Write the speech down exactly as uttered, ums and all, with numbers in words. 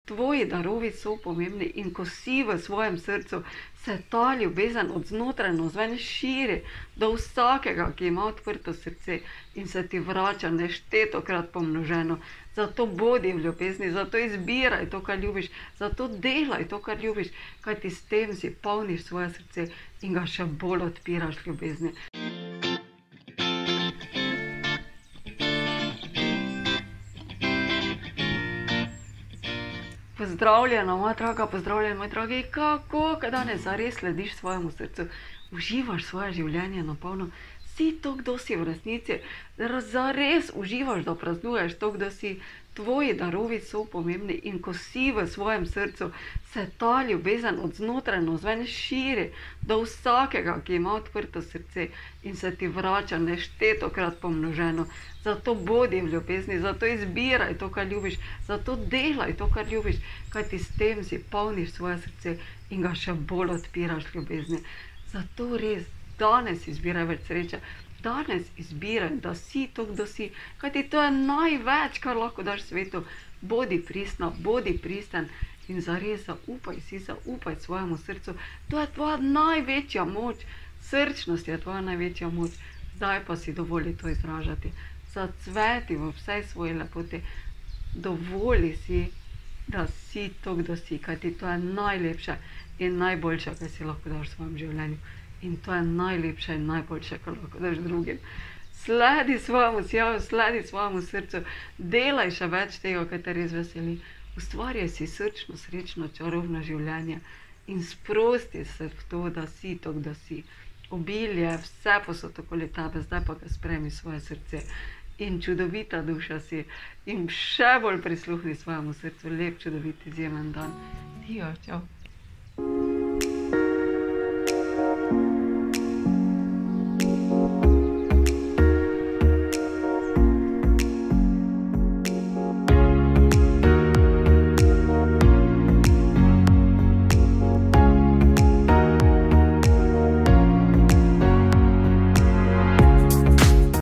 tvoji darovi so pomembni in ko si v svojem srcu, se ta ljubezen od znotraj navzven širi do vsakega, ki ima odprto srce in se ti vrača neštetokrat pomnoženo. Zato bodi v ljubezni, zato izbiraj to, kar ljubiš, zato delaj to, kar ljubiš, kajti s tem si polniš svoje srce in ga še bolj odpiraš ljubezni. Pozdravljena, moja draga, pozdravljeni, moji dragi, kako, kaj danes zares slediš svojemu srcu, uživaš svoje življenje napolno, si to, kdo si v resnici, zares uživaš, da praznuješ to, kdo si, tvoji darovi so pomembni in ko si v svojem srcu, se ta ljubezen od znotraj navzven širi do vsakega, ki ima odprto srce in se ti vrača neštetokrat pomnoženo. Zato bodi v ljubezni, zato izbiraj to, kar ljubiš, zato delaj to, kar ljubiš, kajti s tem si polniš svoje srce in ga še bolj odpiraš ljubezni. Zato res danes izbiraj več sreče, danes izbiraj, da si to, kdo si, kajti to je največ, kar lahko daš svetu. Bodi pristna, bodi pristen in zares zaupaj si, zaupaj svojemu srcu. To je tvoja največja moč, srčnost je tvoja največja moč, zdaj pa si dovoli to izražati. Zacveti v vsej svoji lepoti, dovoli si, da si to, kdo si, kajti to je najlepše in najboljše, kar si lahko daš v svojem življenju. In to je najlepše in najboljše, kar lahko daš drugim. Sledi svojemu sjaju, sledi svojemu srcu, delaj še več tega, kar te res veseli. Ustvarjaj si srčno, srečno, čarovno življenje in sprosti se v to, da si to, kdo si. Obilje, vse posod okoli tebe, zdaj pa ga sprejmi svoje srce. In čudovita duša si in še bolj prisluhni svojemu srcu. Lep, čudovit, izjemen dan. Dio, čau.